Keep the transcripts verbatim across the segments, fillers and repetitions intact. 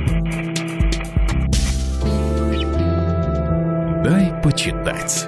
Дай почитать.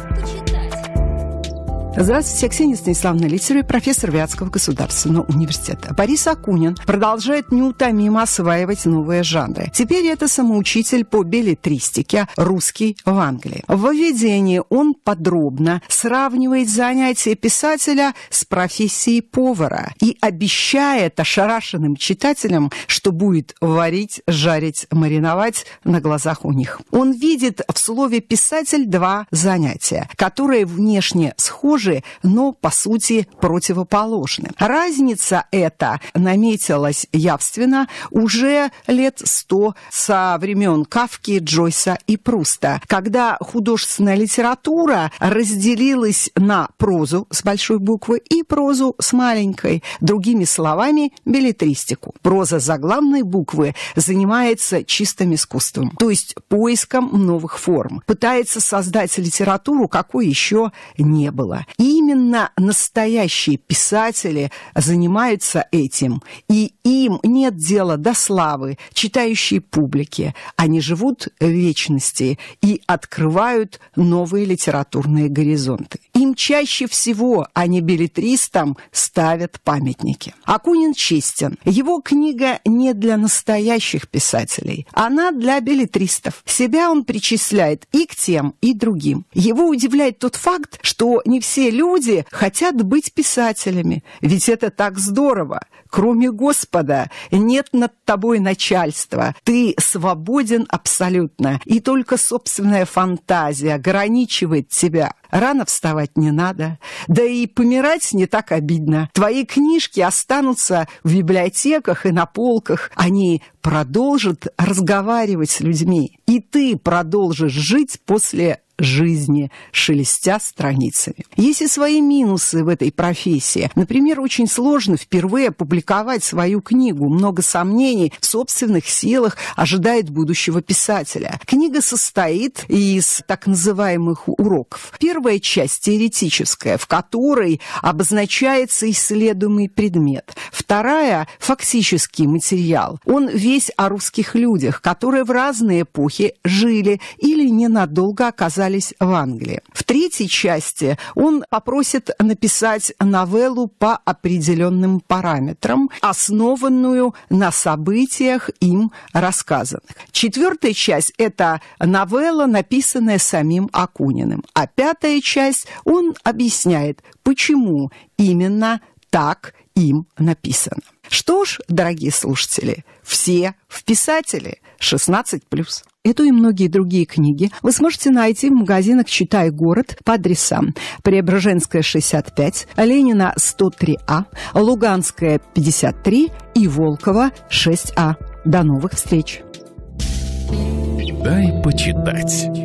Здравствуйте, Ксения Станиславовна Литера, профессор Вятского государственного университета. Борис Акунин продолжает неутомимо осваивать новые жанры. Теперь это самоучитель по беллетристике, русский в Англии. В введении он подробно сравнивает занятия писателя с профессией повара и обещает ошарашенным читателям, что будет варить, жарить, мариновать на глазах у них. Он видит в слове «писатель» два занятия, которые внешне схожи, но, по сути, противоположны. Разница эта наметилась явственно уже лет сто со времен Кафки, Джойса и Пруста, когда художественная литература разделилась на прозу с большой буквы и прозу с маленькой, другими словами, беллетристику. Проза заглавной буквы занимается чистым искусством, то есть поиском новых форм, пытается создать литературу, какой еще не было. И именно настоящие писатели занимаются этим, и им нет дела до славы читающей публики. Они живут в вечности и открывают новые литературные горизонты. Им чаще всего, а не беллетристам, ставят памятники. Акунин честен. Его книга не для настоящих писателей, она для беллетристов. Себя он причисляет и к тем, и другим. Его удивляет тот факт, что не все люди хотят быть писателями, ведь это так здорово. Кроме Господа нет над тобой начальства. Ты свободен абсолютно, и только собственная фантазия ограничивает тебя. Рано вставать не надо, да и помирать не так обидно. Твои книжки останутся в библиотеках и на полках. Они продолжат разговаривать с людьми, и ты продолжишь жить после жизни, шелестя страницами. Есть и свои минусы в этой профессии. Например, очень сложно впервые опубликовать свою книгу. Много сомнений в собственных силах ожидает будущего писателя. Книга состоит из так называемых уроков. Первая часть теоретическая, в которой обозначается исследуемый предмет. Вторая – фактический материал. Он весь о русских людях, которые в разные эпохи жили или ненадолго оказались в Англии. В третьей части он попросит написать новеллу по определенным параметрам, основанную на событиях им рассказанных. Четвертая часть – это новелла, написанная самим Акуниным. А пятая часть он объясняет, почему именно так им написано. Что ж, дорогие слушатели, все в писатели шестнадцать плюс. Эту и многие другие книги вы сможете найти в магазинах «Читай город» по адресам: Преображенская, шестьдесят пять, Ленина, сто три А, Луганская, пятьдесят три и Волкова, шесть А. До новых встреч! Дай почитать.